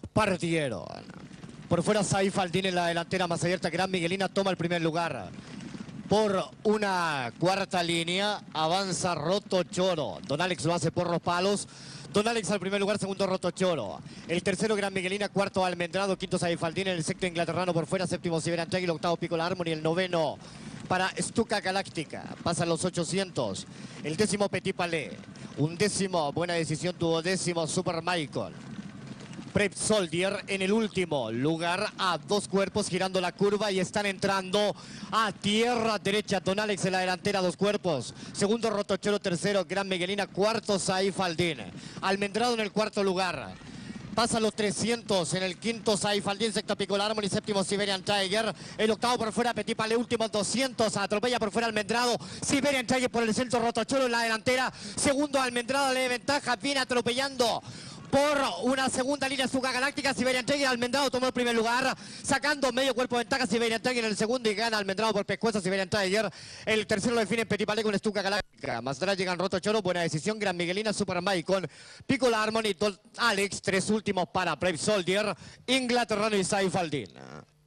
Partieron. Por fuera Saif Aldin en la delantera más abierta. Gran Miguelina toma el primer lugar. Por una cuarta línea avanza Roto Choro. Don Alex lo hace por los palos. Don Alex al primer lugar, segundo Roto Choro. El tercero Gran Miguelina, cuarto Almendrado, quinto Saif Aldin. En el sexto Inglaterrano por fuera, séptimo Siberian Tiger, el octavo Pico la Harmony, el noveno para Stuka Galáctica. Pasan los 800. El décimo Petit Palais. Undécimo, buena decisión, duodécimo Super Michael. Prep Soldier en el último lugar a dos cuerpos girando la curva y están entrando a tierra derecha. Don Alex en la delantera, dos cuerpos. Segundo Rotochoro, tercero Gran Miguelina, cuarto Saif Aldin. Almendrado en el cuarto lugar. Pasan los 300 en el quinto Saif Aldin, sexto Pico la Harmony, séptimo Siberian Tiger. El octavo por fuera Petit Palais, último 200. Atropella por fuera Almendrado. Siberian Tiger por el centro, Rotochoro en la delantera. Segundo Almendrado le ventaja, viene atropellando por una segunda línea Stuka Galáctica. Siberian Tiger, Almendrado tomó el primer lugar, sacando medio cuerpo de ventaja Siberian Tiger en el segundo y gana Almendrado por pescuezo Siberian Tiger. El tercero lo define Petit Palais con Stuka Galáctica. Más atrás llegan Roto Choro, buena decisión, Gran Miguelina, Super Mike con Pico la Harmony, Don Alex, tres últimos para Prep Soldier, Inglaterrano y Saif Aldin.